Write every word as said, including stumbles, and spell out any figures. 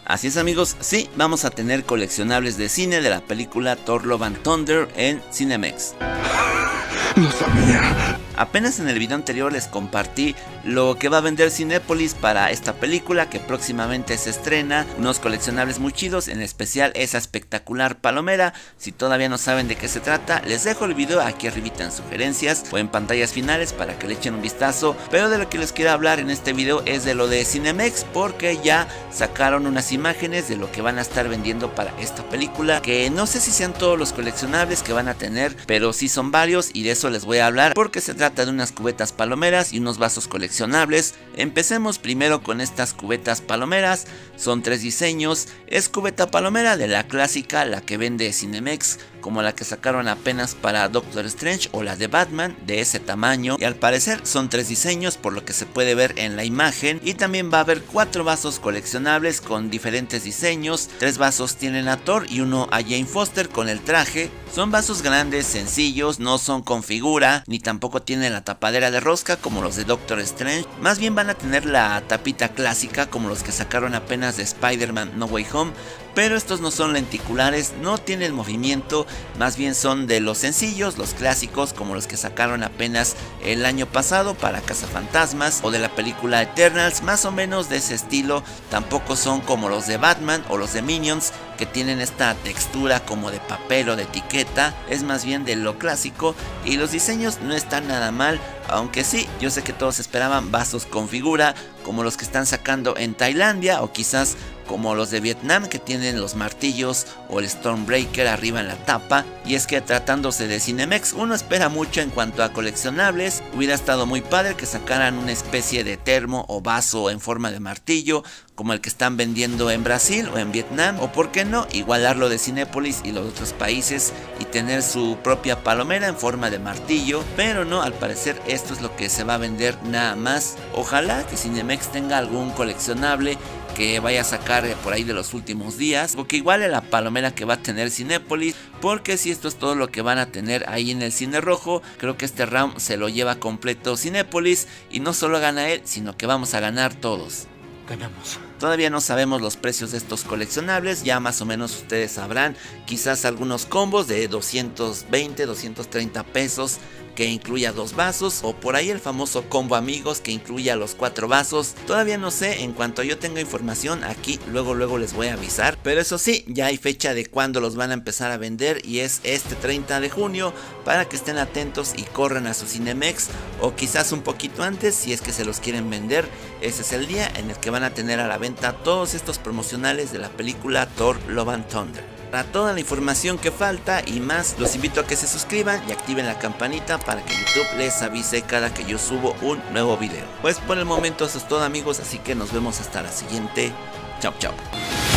Así es amigos, sí, vamos a tener coleccionables de cine de la película Thor Love and Thunder en Cinemex. Lo sabía. Apenas en el video anterior les compartí lo que va a vender Cinépolis para esta película que próximamente se estrena, unos coleccionables muy chidos, en especial esa espectacular palomera. Si todavía no saben de qué se trata, les dejo el video aquí arribita en sugerencias o en pantallas finales para que le echen un vistazo, pero de lo que les quiero hablar en este video es de lo de Cinemex, porque ya sacaron unas imágenes de lo que van a estar vendiendo para esta película, que no sé si sean todos los coleccionables que van a tener, pero sí son varios y de eso les voy a hablar porque se trata de unas cubetas palomeras y unos vasos coleccionables. Empecemos primero con estas cubetas palomeras, son tres diseños. Es cubeta palomera de la clásica, la que vende Cinemex, como la que sacaron apenas para Doctor Strange o la de Batman, de ese tamaño, y al parecer son tres diseños por lo que se puede ver en la imagen. Y también va a haber cuatro vasos coleccionables con diferentes diseños. Tres vasos tienen a Thor y uno a Jane Foster con el traje. Son vasos grandes, sencillos, no son con figura, ni tampoco tienen la tapadera de rosca como los de Doctor Strange. Más bien van a tener la tapita clásica como los que sacaron apenas de Spider-Man No Way Home. Pero estos no son lenticulares, no tienen movimiento, más bien son de los sencillos, los clásicos, como los que sacaron apenas el año pasado para Cazafantasmas o de la película Eternals, más o menos de ese estilo. Tampoco son como los de Batman o los de Minions, que tienen esta textura como de papel o de etiqueta, es más bien de lo clásico, y los diseños no están nada mal, aunque sí, yo sé que todos esperaban vasos con figura, como los que están sacando en Tailandia, o quizás como los de Vietnam que tienen los martillos o el Stormbreaker arriba en la tapa. Y es que tratándose de Cinemex, uno espera mucho en cuanto a coleccionables. Hubiera estado muy padre que sacaran una especie de termo o vaso en forma de martillo, como el que están vendiendo en Brasil o en Vietnam, o por qué no, igualarlo de Cinépolis y los otros países y tener su propia palomera en forma de martillo, pero no, al parecer esto es lo que se va a vender nada más. Ojalá que Cinemex tenga algún coleccionable que vaya a sacar por ahí de los últimos días, o que iguale la palomera que va a tener Cinépolis, porque si esto es todo lo que van a tener ahí en el cine rojo, creo que este round se lo lleva completo Cinépolis, y no solo gana él, sino que vamos a ganar todos. Ganamos. Todavía no sabemos los precios de estos coleccionables, ya más o menos ustedes sabrán, quizás algunos combos de doscientos veinte, doscientos treinta pesos que incluya dos vasos, o por ahí el famoso combo amigos que incluya los cuatro vasos. Todavía no sé, en cuanto yo tenga información aquí luego luego les voy a avisar, pero eso sí, ya hay fecha de cuándo los van a empezar a vender y es este treinta de junio, para que estén atentos y corran a su Cinemex, o quizás un poquito antes si es que se los quieren vender. Ese es el día en el que van a tener a la venta todos estos promocionales de la película Thor Love and Thunder. Para toda la información que falta y más, los invito a que se suscriban y activen la campanita para que YouTube les avise cada que yo subo un nuevo video. Pues por el momento eso es todo amigos, así que nos vemos hasta la siguiente. Chao, chao.